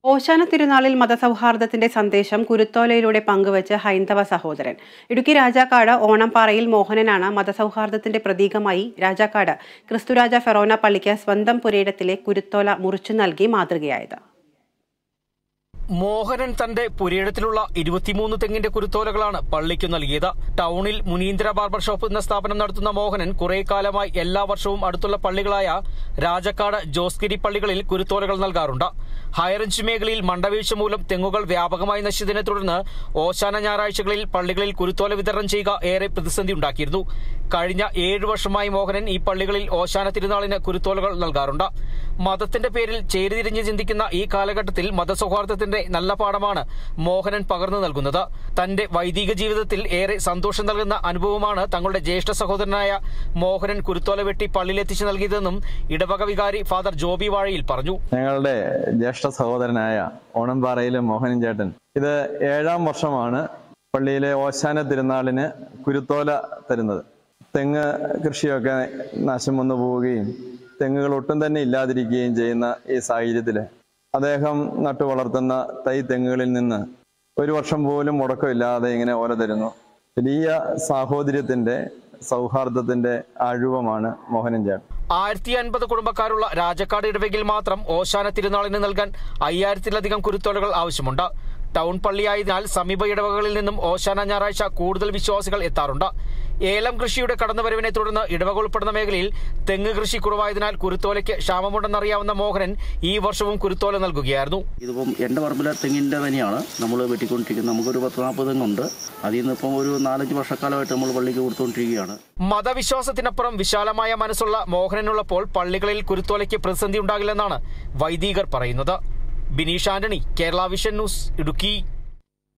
ഓശാന തിരുനാളിൽ മതസൗഹാർദ്ദത്തിന്റെ സന്ദേശം കുരുത്തോലയിലൂടെ പങ്കുവച്ച് ഹൈന്ദവ സഹോദരൻ. ഇടുക്കി രാജാക്കാട് ഓണംപാറയിൽ മോഹനനാണ് മതസൗഹാർദ്ദത്തിന്റെ പ്രതീകമായി രാജാക്കാട് ക്രിസ്തുരാജ ഫെറോന പള്ളിക്ക് സ്വന്തം പുരയിടത്തിലെ കുരുത്തോല മുറിച്ചു നൽകി മാതൃകയായത്. മോഹനൻ തന്റെ പുരയിടത്തിലുള്ള 23 തെങ്ങിന്റെ കുരുത്തോലകളാണ് പള്ളിക്ക് നൽകിയത്. ടൗണിൽ മുനീന്ദ്ര ബാർബർ ഷോപ്പ് എന്ന സ്ഥാപനം നടത്തുന്ന മോഹനൻ കുറെ കാലമായി എല്ലാ വർഷവും അടുത്തുള്ള പള്ളികളായ രാജാക്കാട് ജോസ്ഗിരി പള്ളികളിൽ കുരുത്തോലകൾ നൽകാറുണ്ട്. ഹൈറേഞ്ച് മേഖലയിൽ മണ്ടവീഴ്ച മൂലം തെങ്ങുകൾ വ്യാപകമായി നശിച്ചതിനെ തുടർന്ന് ഓശാന ഞായറാഴ്ചകളിൽ പള്ളികളിൽ കുരുത്തോല വിതരണം ചെയ്യുക ഏറെ പ്രതിസന്ധി ഉണ്ടാക്കിയിരുന്നു. കഴിഞ്ഞ 7 വർഷമായി മോഹനൻ ഈ പള്ളികളിൽ ഓശാന തിരുനാളിന് കുരുത്തോലകൾ നൽകാറുണ്ട്. മതത്തിന്റെ പേരിൽ ചേരിതിരിഞ്ഞ് ചിന്തിക്കുന്ന ഈ കാലഘട്ടത്തിൽ മതസൗഹാർദ്ദത്തിന്റെ നല്ല പാഠമാണ് മോഹനൻ പകർന്നു നൽകുന്നത്. തന്റെ വൈദിക ജീവിതത്തിൽ ഏറെ സന്തോഷം നൽകുന്ന അനുഭവമാണ് തങ്ങളുടെ ജ്യേഷ്ഠ സഹോദരനായ മോഹനൻ കുരുത്തോല വെട്ടി പള്ളിയിലെത്തിച്ചു നൽകിയതെന്നും ഇടവക വികാരി ഫാദർ ജോബി വാഴയിൽ പറഞ്ഞു. ഞങ്ങളുടെ ജ്യേഷ്ഠ സഹോദരനായ ഓണംപാറയിലെ മോഹനൻ ചേട്ടൻ ഇത് 7ാം വർഷമാണ് പള്ളിയിലെ ഓശാന തിരുനാളിന് കുരുത്തോല തരുന്നത്. തെങ്ങ് കൃഷിയൊക്കെ നാശം വന്നു പോവുകയും തെങ്ങുകൾ ഒട്ടും തന്നെ ഇല്ലാതിരിക്കുകയും ചെയ്യുന്ന ഈ സാഹചര്യത്തിൽ അദ്ദേഹം നട്ടു വളർത്തുന്ന തൈ തെങ്ങുകളിൽ നിന്ന് 1 വർഷം പോലും മുടക്കമില്ലാതെ ഇങ്ങനെ ഓല തരുന്നു. വലിയ സാഹോദര്യത്തിന്റെ സൗഹാർദ്ദത്തിന്റെ ആഴൂപമാണ് മോഹനൻ ചേട്ടൻ. 1050 കുടുംബക്കാരുള്ള രാജാക്കാട് ഇടവകയിൽ മാത്രം ഓശാന തിരുനാളിന് നൽകാൻ 5000-ത്തിലധികം കുരുത്തോലകൾ ആവശ്യമുണ്ട്. ടൗൺ പള്ളിയായതിനാൽ സമീപ ഇടവകകളിൽ നിന്നും ഓശാന ഞായറാഴ്ച കൂടുതൽ വിശ്വാസികൾ എത്താറുണ്ട്. ഏലം കൃഷിയുടെ കടന്നുവരവിനെ തുടർന്ന് ഇടവക ഉൾപ്പെടുന്ന മേഖലയിൽ തെങ്ങ് കൃഷി കുറവായതിനാൽ കുരുത്തോലയ്ക്ക് ക്ഷാമമുണ്ടെന്നറിയാവുന്ന മോഹനൻ ഈ വർഷവും കുരുത്തോല നൽകുകയായിരുന്നു. ഇതിപ്പം എൻ്റെ പറമ്പിലെ തെങ്ങിൻ്റെ തന്നെയാണ് നമ്മൾ വെട്ടിക്കൊണ്ടിരിക്കുന്നത്. നമുക്കൊരു 10-40 തെങ്ങുണ്ട്. അതിൽ നിന്ന് ഇപ്പം ഒരു 4-5 വർഷക്കാലമായിട്ട് നമ്മൾ പള്ളിക്ക് കൊടുത്തുകൊണ്ടിരിക്കുകയാണ്. മതവിശ്വാസത്തിനപ്പുറം വിശാലമായ മനസ്സുള്ള മോഹനനുള്ളപ്പോൾ പള്ളികളിൽ കുരുത്തോലയ്ക്ക് പ്രതിസന്ധി ഉണ്ടാകില്ലെന്നാണ് വൈദികർ പറയുന്നത്. Bineesh Antony, Kerala vision news, Idukki.